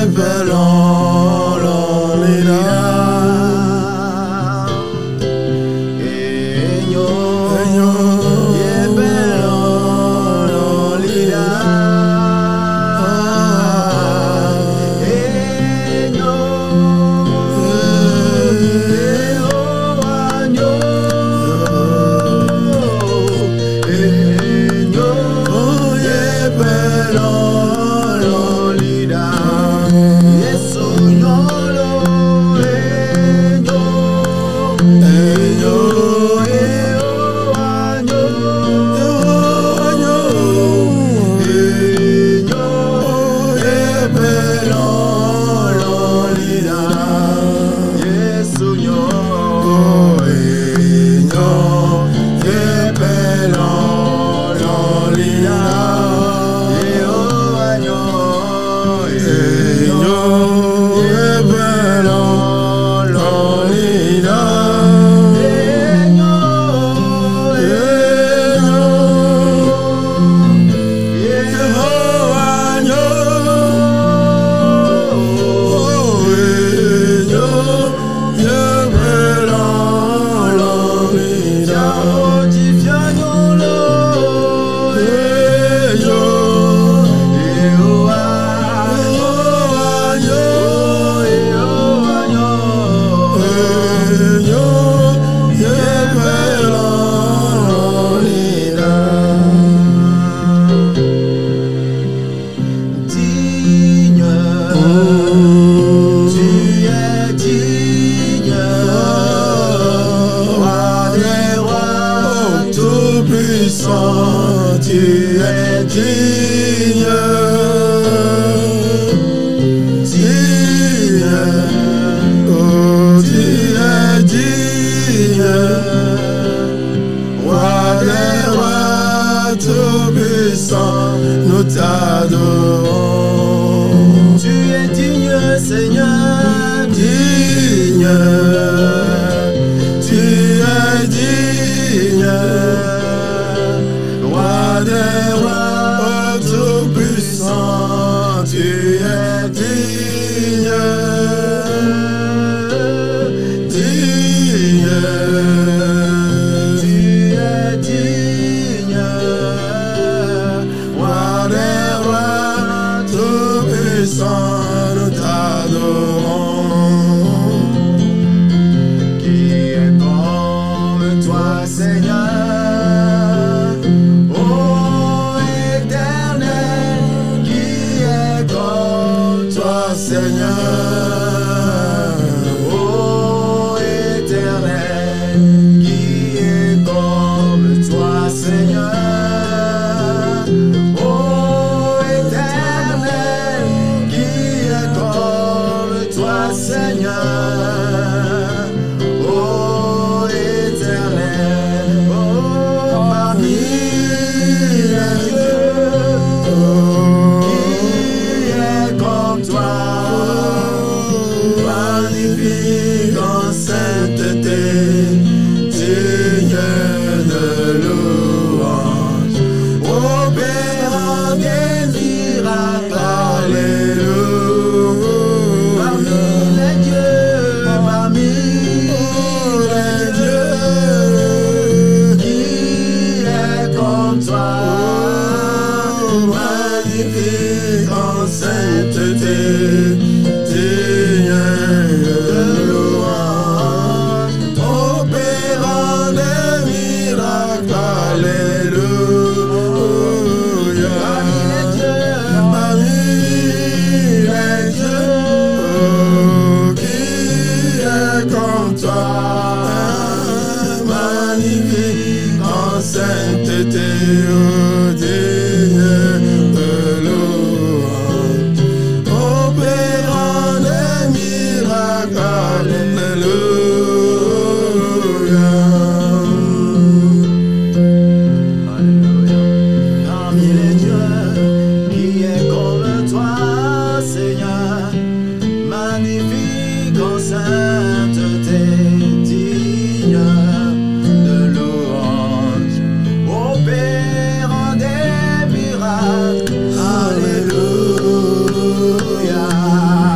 Alléluia.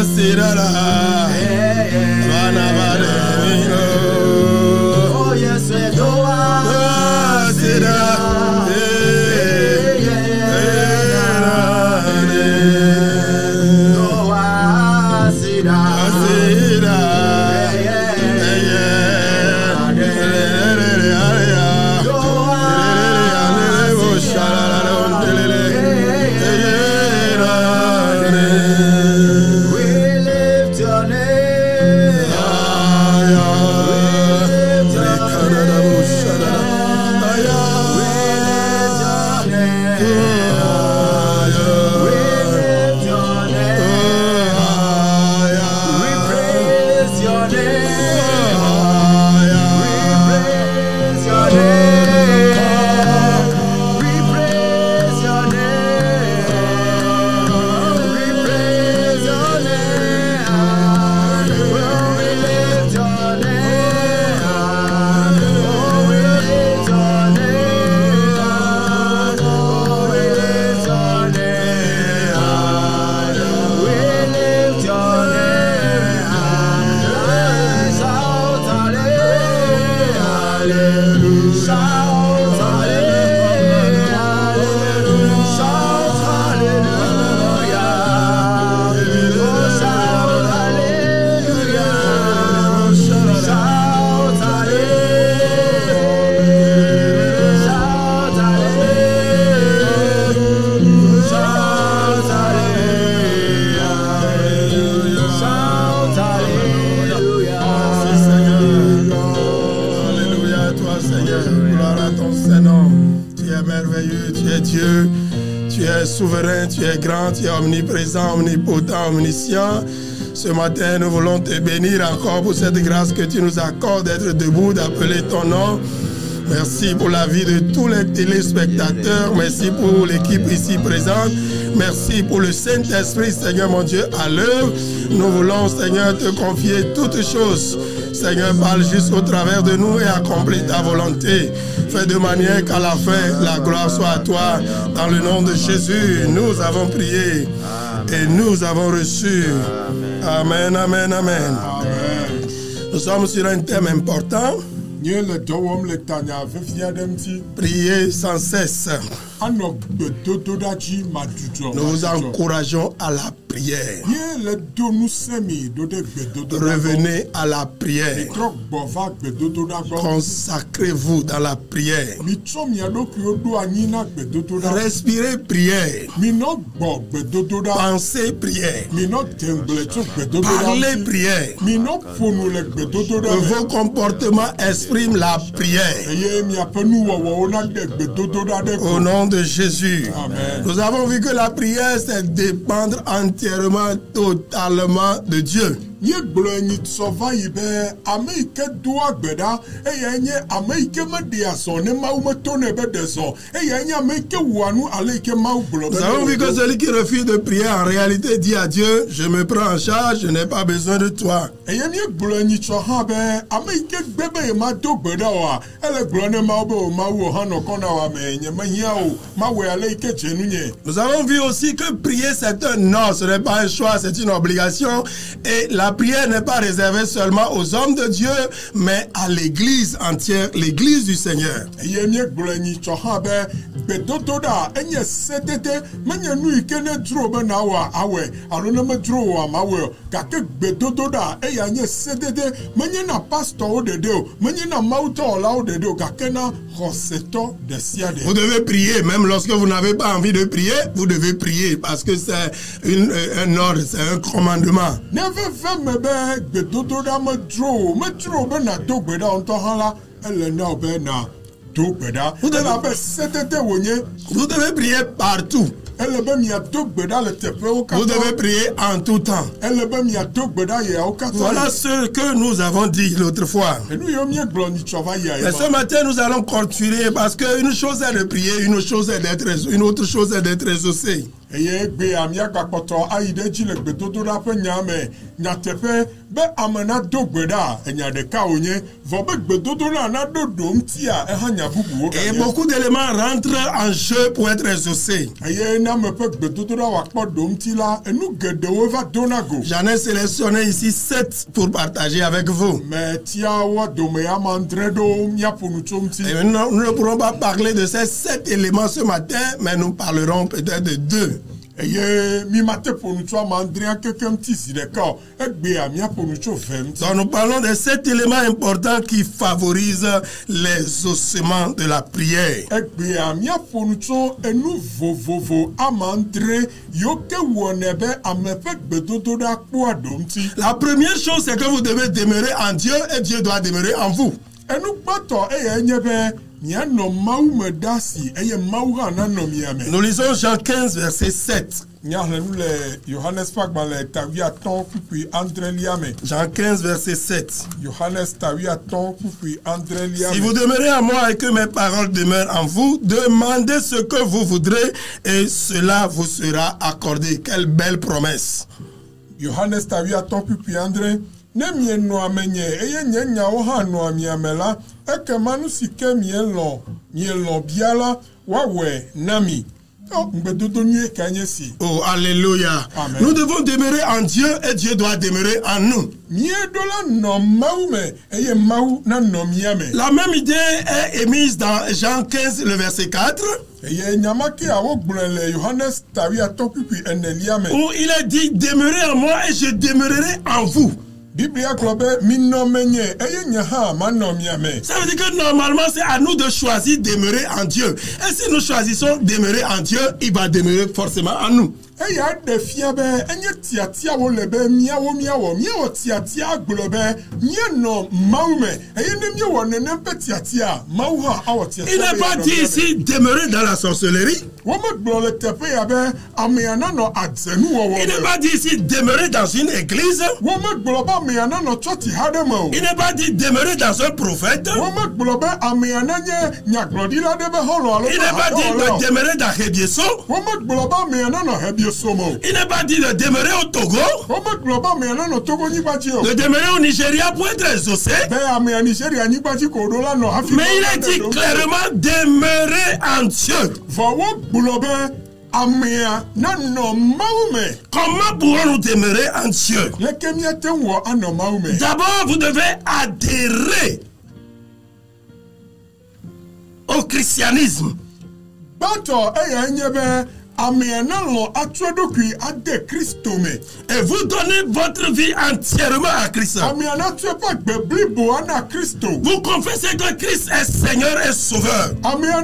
Souverain, tu es grand, tu es omniprésent, omnipotent, omniscient. Ce matin, nous voulons te bénir encore pour cette grâce que tu nous accordes d'être debout, d'appeler ton nom. Merci pour la vie de tous les téléspectateurs. Merci pour l'équipe ici présente. Merci pour le Saint-Esprit, Seigneur mon Dieu, à l'œuvre. Nous voulons, Seigneur, te confier toutes choses. Seigneur, parle juste au travers de nous et accomplis ta volonté. Fais de manière qu'à la fin, la gloire soit à toi. Dans le nom de Jésus, nous avons prié et nous avons reçu. Amen, amen, amen. Nous sommes sur un thème important. Priez sans cesse. Nous vous encourageons à la prière. Revenez à la prière. Consacrez-vous dans la prière. Respirez prière. Pensez prière. Parlez prière. Vos comportements expriment la prière. Au nom de Jésus. Amen. Nous avons vu que la prière, c'est dépendre entièrement, totalement de Dieu. Nous avons vu que celui qui refuse de prier en réalité dit à Dieu, je me prends en charge, je n'ai pas besoin de toi. Nous avons vu aussi que prier c'est un ordre, ce n'est pas un choix, c'est une obligation. Et la prière n'est pas réservée seulement aux hommes de Dieu, mais à l'église entière, l'église du Seigneur. Vous devez prier, même lorsque vous n'avez pas envie de prier, vous devez prier, parce que c'est un ordre, c'est un commandement. Vous devez prier partout. Vous devez prier en tout temps. Voilà ce que nous avons dit l'autre fois. Et ce matin, nous allons continuer parce qu'une chose est de prier, une autre chose est d'être exaucé. be amana dogbeda enya de ka onye vo be gbedodo na dodom ti a ehanya bubu wo. Et beaucoup d'éléments rentrent en jeu pour être exaucés. Eye na me pe gbedodo na wa po dom ti la enu gede wo va donago. J'en ai sélectionné ici 7 pour partager avec vous. Mais tia wa dome ya mandredo mia ponu chomti. Et nous ne pourrons pas parler de ces 7 éléments ce matin, mais nous parlerons peut-être de 2. Eye mi mate ponu cho mandria kekem ti si de ka egbe a mia ponu cho vem. Donc nous parlons de 7 éléments importants qui favorisent les ossements de la prière. Egbe a mia ponu cho enu vovovo amandre yoke wonebe amepe gbedodo da po adomti. La première chose, c'est que vous devez demeurer en Dieu et Dieu doit demeurer en vous. Enu pato eye nyebe Nous lisons Jean 15, verset 7. Jean 15, verset 7. Si vous demeurez en moi et que mes paroles demeurent en vous, demandez ce que vous voudrez et cela vous sera accordé. Quelle belle promesse. Johannes tawia ton pupi André. Ne mie no amenye eye nye nyawo ha no amiamela ekemanu sike mielo biala wawe nami. Oh alléluia. Amen. Nous devons demeurer en Dieu et Dieu doit demeurer en nous. La même idée est émise dans Jean 15 le verset 4. Où il est dit demeurez en moi et je demeurerai en vous. Ça veut dire que normalement c'est à nous de choisir demeurer en Dieu. Et si nous choisissons demeurer en Dieu, il va demeurer forcément en nous. Il n'est pas dit ici demeurer dans la sorcellerie. Il n'est pas dit ici demeurer dans une église. Il n'est pas dit demeurer dans un prophète. Il n'est pas dit de demeurer dans Hebieso. Il n'est pas dit de demeurer au Togo. De demeurer au Nigeria pour être exaucé. Mais il est dit clairement demeurer en Dieu. Comment pourrons-nous demeurer en Dieu? D'abord, vous devez adhérer au christianisme. Et vous donnez votre vie entièrement à Christ. Vous confessez que Christ est Seigneur et Sauveur.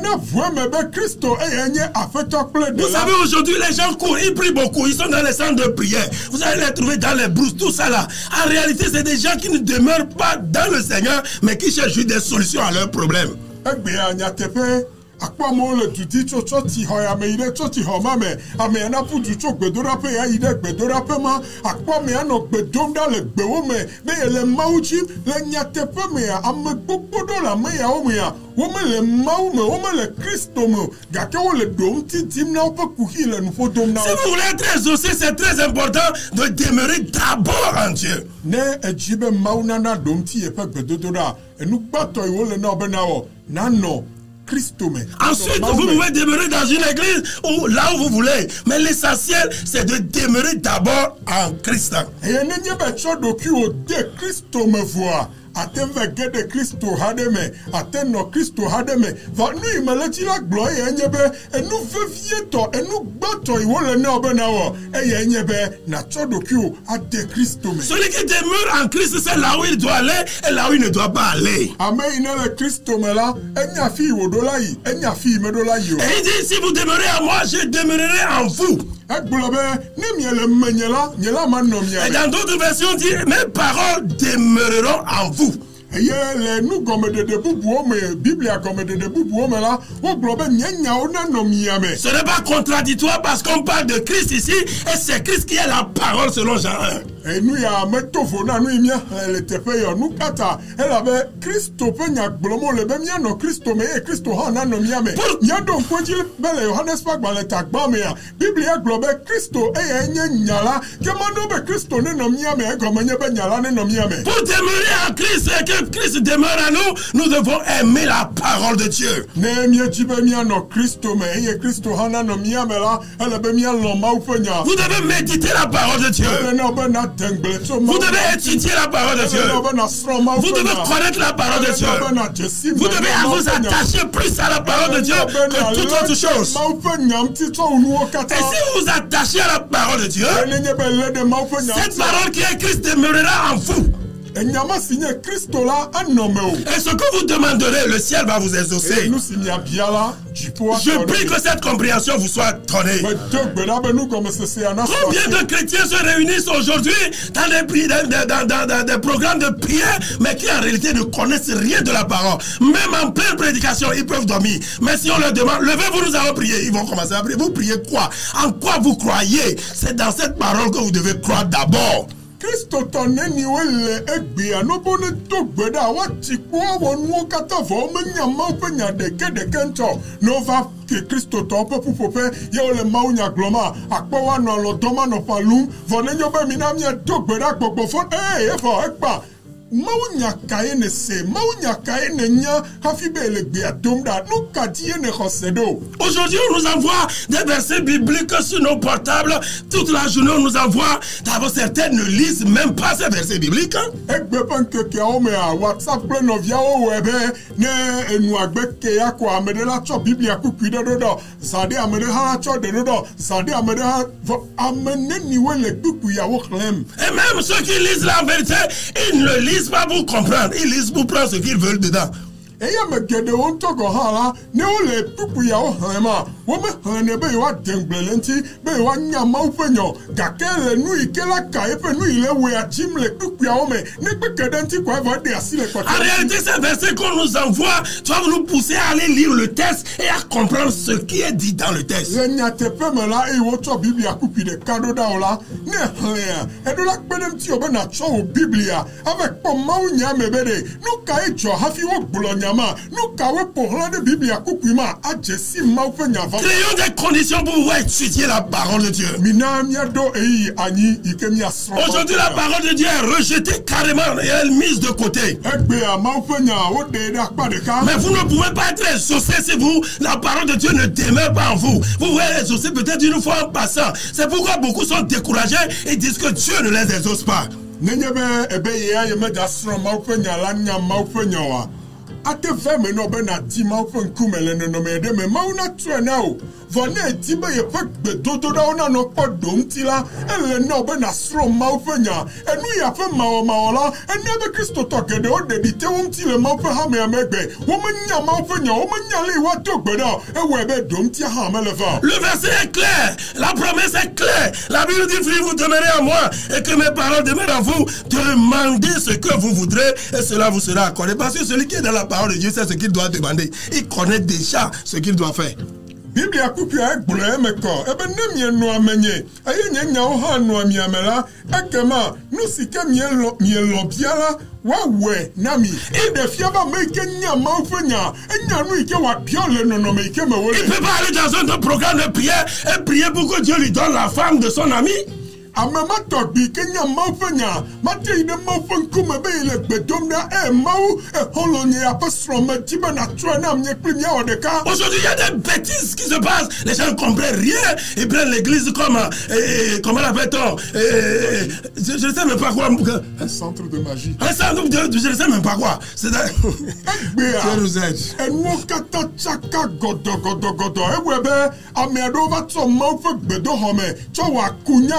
Vous savez, aujourd'hui, les gens courent, ils prient beaucoup, ils sont dans les centres de prière. Vous allez les trouver dans les brousses, tout ça là. En réalité, c'est des gens qui ne demeurent pas dans le Seigneur, mais qui cherchent des solutions à leurs problèmes. Akpamo le tuti chocho ti hoya me ide chochi homa me ame na putu cho gbedora pe ya ide gbedora pe ma akpame ano gbedom da le gbewo me le mauchi le nyatepe me ame gbogbo la me ya o me ya wo me le mau me wo me le Christo me gake wo le dom ti dim na pe kuhi le nu fo dom na. Si vous voulez être exaucé, c'est très important de demeurer d'abord en Dieu. Ne ejibe mau na dom ti e pe gbedodora enu gbato iwo le na obenawo na no. Ensuite, vous pouvez demeurer dans une église ou là où vous voulez. Mais l'essentiel, c'est de demeurer d'abord en Christ. Atemve gede Christo hademe ateno Christo hademe va nu imeleti la gloire enyebe enu vevieto enu gbato iwole ne obenawo eye enyebe na chodoku ade Christo me. Celui qui demeure en Christ, c'est là où il doit aller et là où il ne doit pas aller. Amen inele Christo me la enya fi wodola yi enya fi medola yi. Et il dit si vous demeurez en moi, je demeurerai en vous. Et dans d'autres versions, il dit mes paroles demeureront en vous. le nous comme de Bible comme de là, on globe nyanya ona no miame. Ce n'est pas contradictoire parce qu'on parle de Christ ici et c'est Christ qui est la parole selon Jean 1. Et nous ya metofona nous imia le tepe yo nous kata elle avait Christo penya glomo le bemia no Christo me e Christo hana no miame. Ya don kwenji bele Johannes pa gba le tagba me ya. Bible ya globe Christo e nyala ke mando be Christo ne no miame e comme nye be nyala ne no miame. Pour demeurer en Christ et que Christ demeure à nous, nous devons aimer la parole de Dieu. Ne mie tibe mia no Christo me e Christo hana no miame la elle be mia lo ma ufenya. Vous devez méditer la parole de Dieu. Vous devez étudier la parole de Dieu. Vous devez connaître la parole de Dieu. Vous devez vous attacher plus à la parole de Dieu que toute autre chose. Et si vous vous attachez à la parole de Dieu, cette parole qui est Christ demeurera en vous. Et ce que vous demanderez, le ciel va vous exaucer. Je prie que cette compréhension vous soit donnée. Combien de chrétiens se réunissent aujourd'hui dans des programmes de prière, mais qui en réalité ne connaissent rien de la parole. Même en pleine prédication, ils peuvent dormir. Mais si on leur demande, levez-vous, nous allons prier, ils vont commencer à prier. Vous priez quoi? En quoi vous croyez? C'est dans cette parole que vous devez croire d'abord. Christo toneni wele egbia no bone to gbeda wa tikwo wonu kata vo menya ma penya de kento no va que Christo to pope ye ole maunya gloma akpo wa no lo doma no palum vo nenyo be minamia to gbeda gbogbo fo e fo ekpa maunya kaene se maunya kaene nya hafibe le gbia domda no kadie ne khosedo. Aujourd'hui on nous envoie des versets bibliques sur nos portables toute la journée. On nous envoie d'abord certains ne lisent même pas ces versets bibliques. Egbe panke ke o me a WhatsApp plein of ya o webe ne enu agbe ke ya ko amede la cho biblia ku ku do sade amede ha cho de do sade amede ha amene ni wele ku ya wo klem. Et même ceux qui lisent la vérité, ils ne lisent pas pour comprendre, ils lisent pour prendre ce qu'ils veulent dedans. Et ya me gede on to go hala ne o le pupu ya o hama wo me hane be wa dengbelenti be wa nyama upenyo gakele nu ikela ka epe nu ile we achim le pupu ya o me ne pe kedenti kwa va de asile kwa. En réalité, ces versets qu'on nous envoie doivent nous pousser à aller lire le texte et à comprendre ce qui est dit dans le texte. Je nya te pe me la e wo to biblia kupi de kado da ola ne haya e do la pedem ti obe na cho o biblia avec po ma unya me bede nu ka e cho hafi wo gbulonya. Créons des conditions pour pouvoir étudier la parole de Dieu. Aujourd'hui, la parole de Dieu est rejetée carrément et elle est mise de côté. Mais vous ne pouvez pas être exaucé si la parole de Dieu ne demeure pas en vous. Vous pouvez être exaucé peut-être une fois en passant. C'est pourquoi beaucoup sont découragés et disent que Dieu ne les exauce pas. Ate feme no be na ti ma fo nkumele no me de me ma una trena o vone ti be ye pe dodo da ona no podo ntila ele no be na sro ma fenya enu ya fe ma ola ene be Kristo to gede o de te won ti le ma fe ha me megbe wo manya ma fenya wo manya le wa to gbeda e we be dom ti ha me le va. Le verset est clair, la promesse est claire. La Bible dit si vous demeurez en moi et que mes paroles demeurent en vous, demandez ce que vous voudrez et cela vous sera accordé. Parce que celui qui est dans la parole de Dieu sait ce qu'il doit demander. Il connaît déjà ce qu'il doit faire. Biblia kupia egbule meko ebe nemie no amenye aye nyanya o ha no amiamela ekema no sike mielo biala wawe nami inde fiaba meke nya maufenya enya no ike wa biole no meke me wole. Il peut pas aller dans un programme de prière et prier pour que Dieu lui donne la femme de son ami. Amema tobi kenya maufenya mate ide maufen kume be ile bedomda mau holonye apostro metiba na trena mnye primia odeka. Aujourd'hui il y a des bêtises qui se passent, les gens ne comprennent rien, ils prennent l'église comme comment l'appelle-t-on je ne sais même pas quoi. Un centre de magie. Un centre de je ne sais même pas quoi. C'est Dieu nous aide. Et nous kata chaka godo ewebe amedo va to maufe bedo home to wa kunya ofe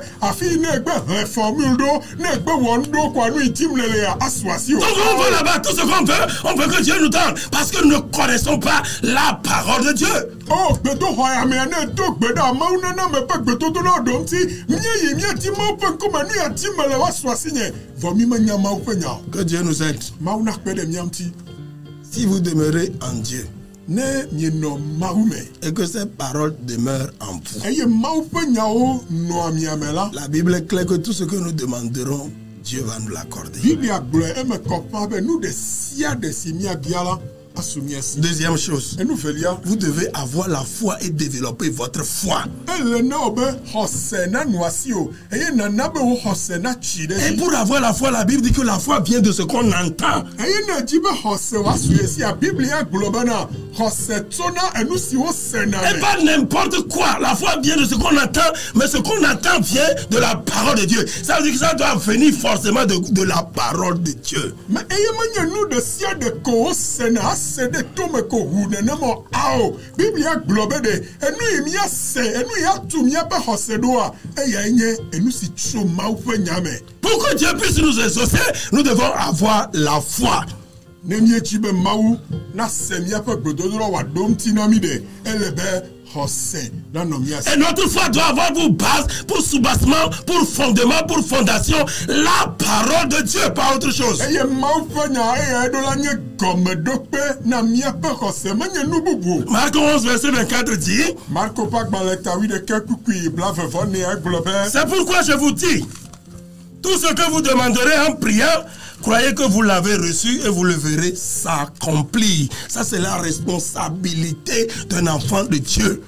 afi negbe formule do negbe wondo kwa nu itim lele aswasi o. Donc on va là-bas tout ce qu'on veut, on veut que Dieu nous donne parce que nous ne connaissons pas la parole de Dieu. Oh, bedo hoya me na do gbeda mauna na me pe gbedo do na do nti mie mie ti ma pe kuma nu ya ti mele waswasi nye. Vomi manya ma upenya. Que Dieu nous aide. Mauna pede miamti. Si vous demeurez en Dieu ne mie no maume et que ces paroles demeurent en vous. Eye maupenya o no amiamela. La Bible est claire que tout ce que nous demanderons, Dieu va nous l'accorder. Biblia gble e me kopa be nous de sia de simia biala. Deuxième chose, vous devez avoir la foi et développer votre foi. Et pour avoir la foi, la Bible dit que la foi vient de ce qu'on entend. Et pas n'importe quoi. La foi vient de ce qu'on entend, mais ce qu'on entend vient de la parole de Dieu. Ça veut dire que ça doit venir forcément de la parole de Dieu. Mais de tome ko hune nemo ao Biblia globe de enu imia se enu ya tumia pe hosedoa eya enye enu si tso maufe nyame. Pour que Dieu puisse nous exaucer, nous devons avoir la foi. Nemie chibe mau na semia pe gbododoro wa dom tinami de elebe et notre foi doit avoir pour base, pour soubassement, pour fondement, pour fondation, la parole de Dieu, pas autre chose. Marc 11, verset 24 dit, c'est pourquoi je vous dis, tout ce que vous demanderez en priant, croyez que vous l'avez reçu et vous le verrez s'accomplir. Ça, c'est la responsabilité d'un enfant de Dieu.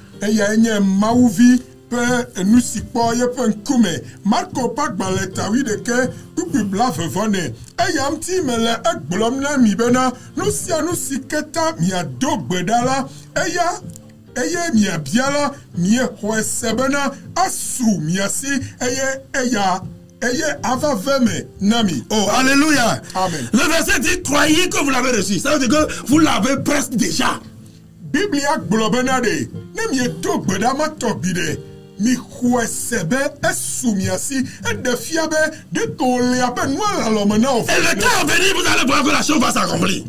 Marco pak baletawi de ke tupi blave vone eyam ti mele egblom na mi bena no siketa mi adogbedala eye mi abiala mi hoesebena asu mi asi eya ava veme nami. Oh, alléluia. Amen. Le verset dit, croyez que vous l'avez reçu. Ça veut dire que vous l'avez presque déjà. Biblia globenade. Nemi eto bedama tobide. Mi huesebe esumiasi et de fiabe de tole abe noa la lomena. Et le temps venu, vous allez voir que la chose va s'accomplir.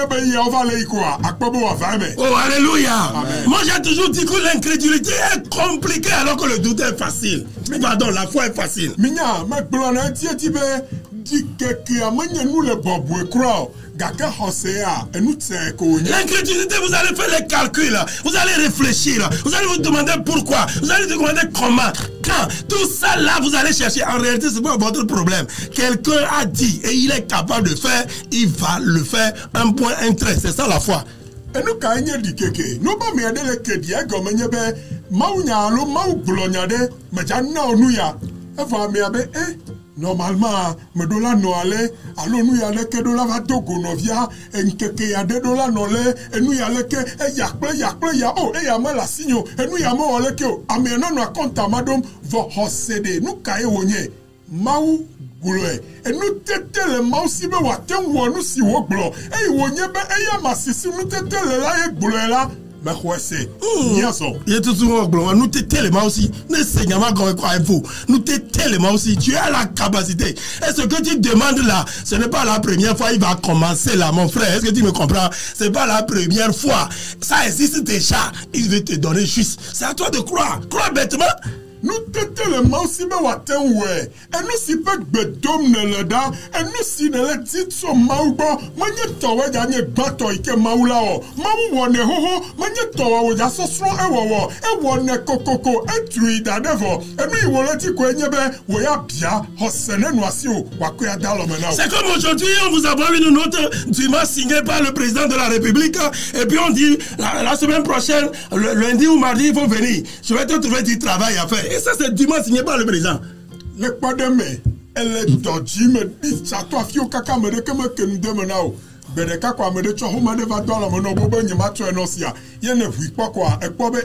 Oh, alléluia. Amen. Moi, j'ai toujours dit que l'incrédulité est compliquée alors que le doute est facile. Pardon, la foi est facile. L'incrédulité, vous allez faire les calculs, vous allez réfléchir, vous allez vous demander pourquoi, vous allez vous demander comment, quand, tout ça là, vous allez chercher. En réalité, c'est pas votre problème. Quelqu'un a dit et il est capable de faire, il va le faire. Un point, un trait, c'est ça la foi. Et nous, quand il dit que nous pas me le crédit, comme il y a maounya lo maou glonyade, mais j'en ai nous ya. Et voilà, mais normalement, me dola no ale, alo nous yale que dola va togo novia, en keke ya de dola no le, et nous yale que yakple ya oh et yama la signo, et nous yama ole que amena no konta madom vo hosede, nous kaye wonye, maou gulwe, et nous tete le mau sibe waten wonu si wo glo, et wonye be e yama sisi nous tete le la ye gulwe la. Mais c'est il est tout souvent nous t'es tellement aussi ne seigneur vous nous t'es tellement aussi tu as la capacité et ce que tu demandes là ce n'est pas la première fois il va commencer là mon frère est-ce que tu me comprends c'est pas la première fois ça existe déjà il veut te donner juste c'est à toi de croire bêtement. Nous tellement si me waten we et nous si pe gbedom ne le da et nous si ne le dit so maubo manye towe ja nye gbato ike maula o mawu wone hoho manye towe wo ja sosro e wone kokoko e tui da devo et nous iwole ti ko enyebe wo ya bia hosene no asi o wako ya dalo mena. C'est comme aujourd'hui on vous a envoyé une note dûment signée par le président de la République et puis on dit la semaine prochaine le lundi ou mardi il faut venir je vais te trouver du travail à faire. Et ça, c'est dimanche signé par le président. Le pas de mai, elle est dodgy, me dit, ça toi, fio kaka, me de que nous demenons. Bedeka kwa me de choho, me de va dans la monobo, n'y ma tu enosia. Y'en ne vit pas quoi, et quoi,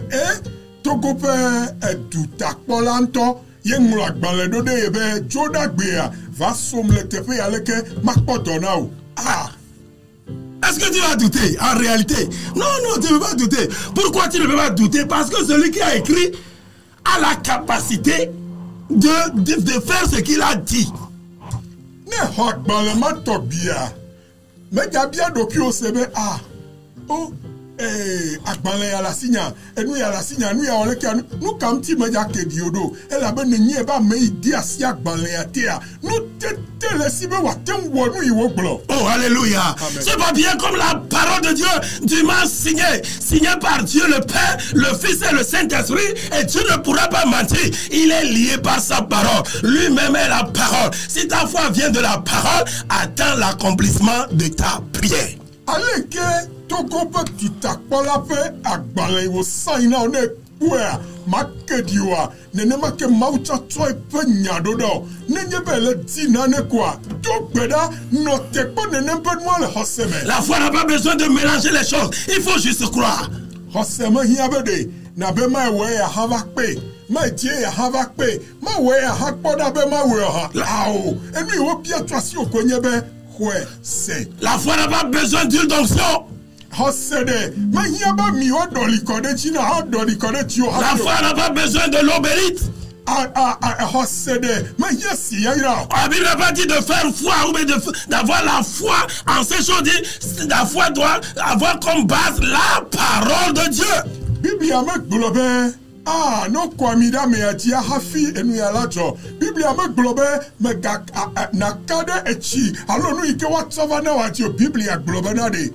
togo pe, et tout à polanto, y'en moulak balado de yebe, jodak bea, va somme le tepe, yaleke, makpo donao. Ah! Est-ce que tu vas douter, en réalité? Non, tu ne peux pas douter. Pourquoi tu ne peux pas douter? Parce que celui qui a écrit a la capacité de faire ce qu'il a dit. Ne hokbale matobia. Meja bia doki o sebe ah. Oh agbale ya la signa enu ya la signa nu ya ole ka nu kam ti meja ke diodo e la be ne ba me idi asi agbale ya tia nu te le sibe wa te wo nu iwo glo. Oh alléluia. C'est pas bien comme la parole de Dieu dimanche signé par Dieu le Père, le Fils et le Saint-Esprit, et Dieu ne pourra pas mentir. Il est lié par sa parole. Lui-même est la parole. Si ta foi vient de la parole, attends l'accomplissement de ta prière. Allez que Togo pe tutakola pe agbale wo saina one kwea makediwa nene make maucha toy pe nyadodo nenye bele tina ne kwa dogbeda no tekpo nene pe mo le hoseme. La foi n'a pas besoin de mélanger les choses. Il faut juste croire. Hoseme hiabede na be ma we ya hava pe ma tie ya hava pe ma we ya hakpoda be ma we ha lao enu wo bia twasi okonye be kwe se. La foi n'a pas besoin d'huile d'onction. La foi n'a pas besoin de l'eau bénite. La Bible n'a pas dit de faire foi ou d'avoir la foi en ces choses. La foi doit avoir comme base la parole de Dieu. Ah, no kwamida me atia hafi enu ya lacho. Biblia me globe me na kade echi. Alo no ike wa tsava na wa tio Biblia globe na de.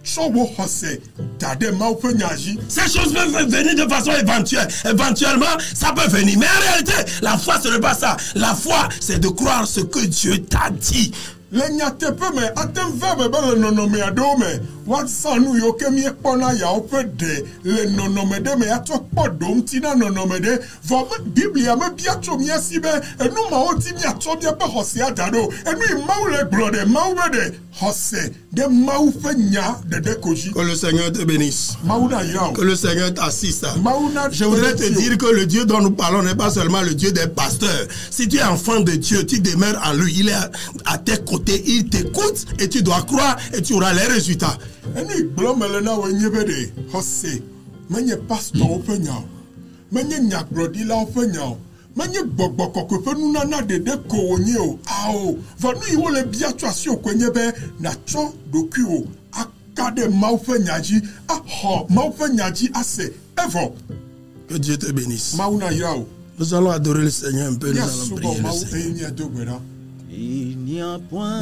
Ces choses peuvent venir de façon éventuelle. Éventuellement, ça peut venir. Mais en réalité, la foi, ce n'est pas ça. La foi, c'est de croire ce que Dieu t'a dit. Le nyatepe me atem verbe bele nonome adome watsanu yoke mi ekpona ya opede le nonome de me ato podom tina nonome de vo Biblia me biacho mi asibe enu ma oti mi ato bi be hose adado enu mawu le glode mawu de hose de mawu fenya de dekoji. Que le Seigneur te bénisse. Mawu na yao. Que le Seigneur t'assiste. Je voudrais te dire que le Dieu dont nous parlons n'est pas seulement le Dieu des pasteurs. Si tu es enfant de Dieu, tu demeures en lui, il est à tes côtés, il t'écoute et tu dois croire et tu auras les résultats. Eni blomelena wenyebede hose menye pastor openya menye nyakrodi la openya menye gbogbo kokofe nuna na dede ko onye o ao vanu iwo le biatwa si okwenyebe na cho dokuo akade maufenyaji aho maufenyaji ase ever. Que Dieu te bénisse. Mauna yao. Nous allons adorer le Seigneur un peu, nous allons prier le Seigneur. Il n'y a point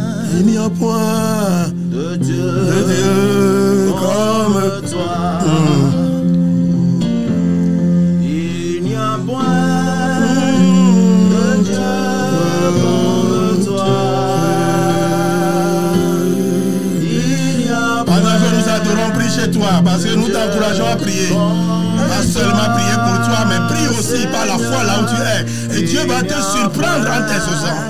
de Dieu comme toi. Il n'y a point de Dieu comme toi. Il n'y a point. Pendant que nous adorons, prie chez toi, parce que nous t'encourageons à prier. Pas seulement prier pour toi, mais prie aussi par la foi là où tu es. Et Dieu va te surprendre en t'exaucant.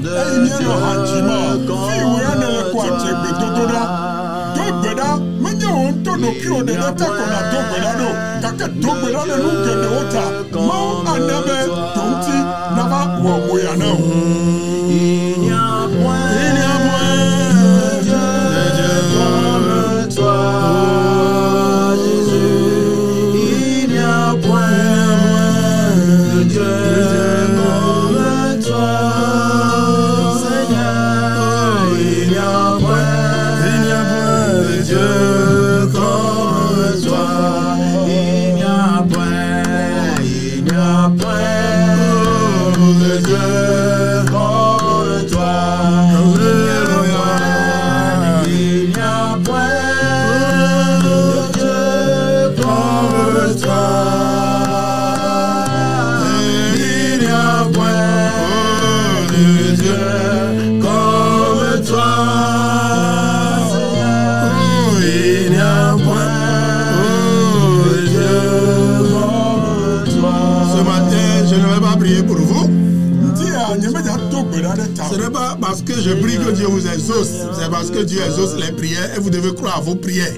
Ce n'est pas parce que je prie que Dieu vous exauce, c'est parce que Dieu exauce les prières et vous devez croire à vos prières.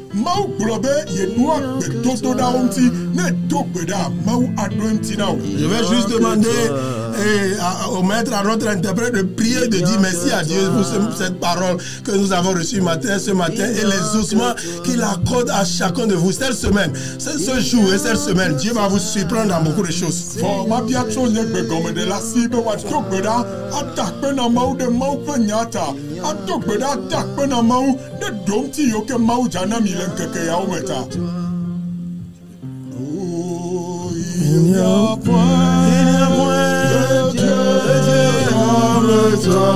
mau globe ye noa betoto da onti ne topeda mau adonti now. Je vais juste demander au maître, à notre interprète de prier, de dire merci à Dieu pour cette parole que nous avons reçue ce matin et les ossements qu'il accorde à chacun de vous. Cette semaine, ce jour et cette semaine, Dieu va vous surprendre dans beaucoup de choses. Il n'y a point de Dieu comme toi.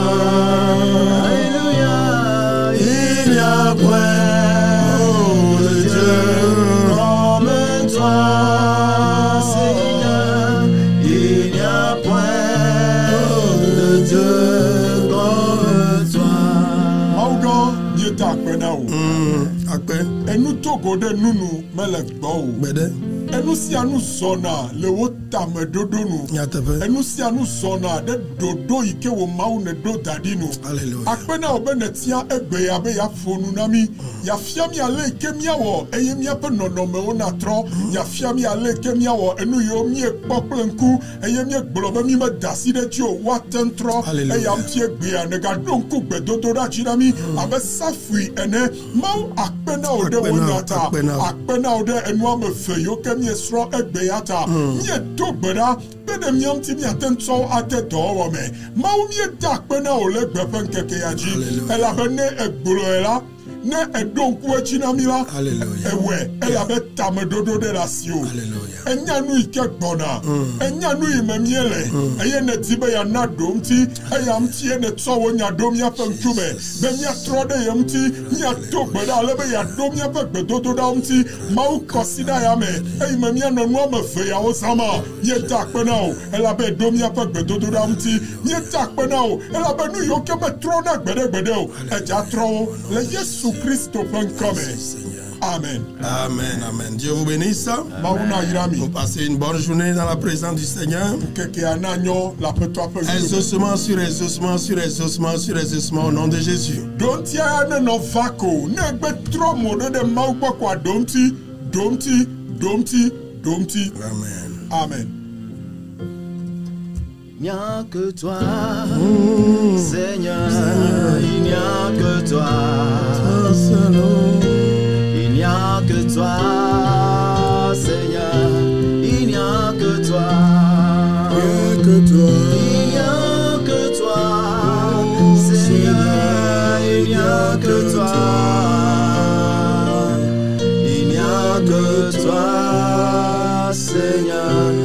Alléluia. Il n'y a point de Dieu comme toi, Seigneur. Il n'y a point de Dieu comme toi. Mauga, Dieu t'a appelé. Et nous t'occupons de nous, mais les beaux. Et nous si à nous sonna le wota me dodo nous. Et nous si à nous sonna de dodo ike wo mau ne do dadino. Alléluia. Akpena obenetia ebe ya be ya fonu nami. Ya fiami ale ike miawo eye mia pe nonome ona tro. Ya fiami ale ike miawo enu yo mi ekpoplenku eye mi gblobe mi me dasi de tio waten tro. E ya mtie gbe ya ne ga donku gbe dodo da chinami abe safui ene mau akpena ode wonata. Akpena ode enu ame feyo ke Yesro Ebeata, Mie Dobera, Bedemiam Timia Tenso Ate Dorome, Maumie Dakpena Ole Bepen Kekeyaji, Elabene Egbuela, Ne Edon Kuechinamila, Ewe, Elabet Tamedodo de la Sio, Enyanu Ikebona, Enyanu Imemiele, Eyene Tibeya Nadomti, Eyamti and the Tsowonya Domia Pentume, Bemia Trode Yamti, Nia Tobeda, Lebeya Domia Pedodo Damti, Mau Cosida Yame, Eyamia no Nome Fea Osama, Yetak Penao, Elabe Domia Pedodo Damti, Yetak Penao, Elabenu Yokeme Trona Bedebedo, Ejatro, Le Yesu Christo Pencome. Amen. Amen, amen. Dieu vous bénisse. Vous passez une bonne journée dans la présence du Seigneur. Exaucement sur exaucement sur exaucement sur exaucement au nom de Jésus. Amen. Amen. Il n'y a que toi, Seigneur, il n'y a que toi. Il n'y a que toi, Seigneur, il n'y a que toi. Il n'y a que toi, Seigneur, il n'y a que toi. Il n'y a que toi, Seigneur.